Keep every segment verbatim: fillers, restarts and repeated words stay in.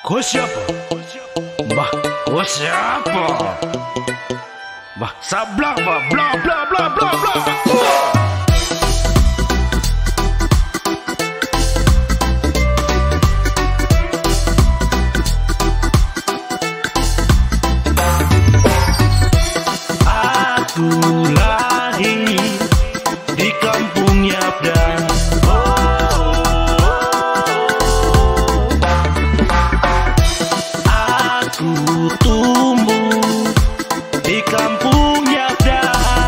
Kau siapa? Bah, kau siapa? Bah, sablak bah, bla bla bla bla bla. Aku lahir di kampung Yapda. Aku tumbuh di kampung Yapda.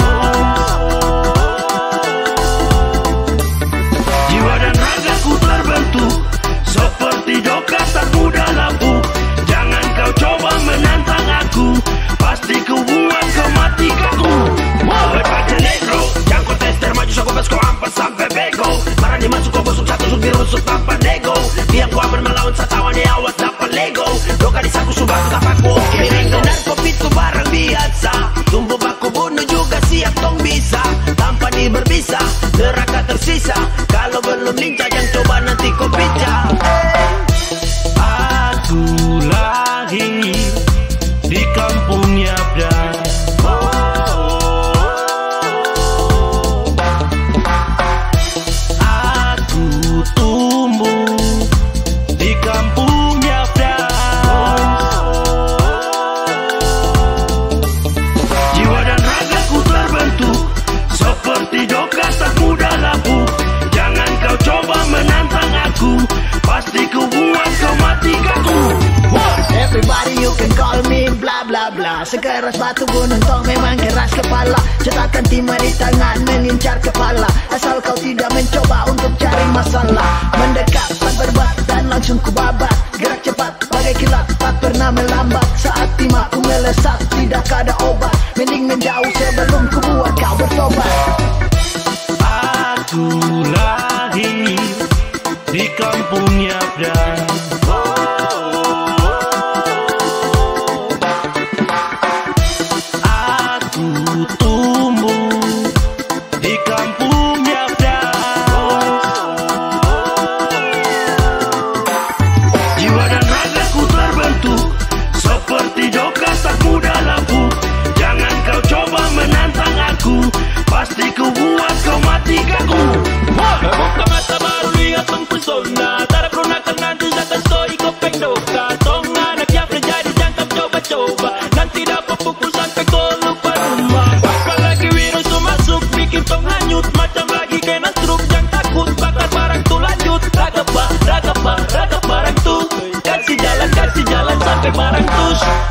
Jiwa dan ragaku terbentuk seperti doka tak mudah lampu. Jangan kau coba menantang aku, pasti ku buat kau mati kaku. Lepas negro, jangkau tester maju soko pas kau ampas sampai bego. Marah masuk kau busuk satu suk dirusuk tanpa nego. Biar ku aman melawan satawan ya awas dapat lego. Doka di saku subah tak paku. Miring dan kopi itu barang biasa. Tumbuh baku bunuh juga siap tong bisa. Tanpa di berbisa, neraka tersisa. Kalau belum lincah jangan coba nanti kau pijak. Aku lahir di kampung Yapda. Aku tumbuh di kampung Yapda. Jiwa dan ragaku terbentuk seperti doka tak mudah lampu. Jangan kau coba menantang aku, pasti ku buat kau mati kaku. Everybody you can call me bla bla bla. Sekeras batu gunung tong memang keras kepala. Cetakan timah di tangan mengincar kepala. Asal kau tidak mencoba untuk cari masalah. Mendekat tak berbat dan langsung ku babat. Gerak cepat bagai kilat tak pernah melambat. Saat timahku melesat tidak ada obat. Mending menjauh sebelum ku buat kau bertobat. Aku lahir di kampung Yapda. Aku tumbuh di kampung Yapda. Jiwa dan ragaku terbentuk seperti doka tak mudah lampu. Jangan kau coba menantang aku, pasti ku buat kau mati kaku. Buka mata baru lihat mempesona. Tak ada perunakan nanti zakat stoi kopeng doka. Tong anak Yapda jadi jangan coba-coba. Nanti dapat pukul sampai kau lupa rumah. Apalagi virus tu masuk bikin tong hanyut. Macam lagi kena struk, jangan takut. Bakar barang tu lanjut. Ragapa, ragapa, ragap barang tu. Kasih jalan, kasih jalan sampai barang tu.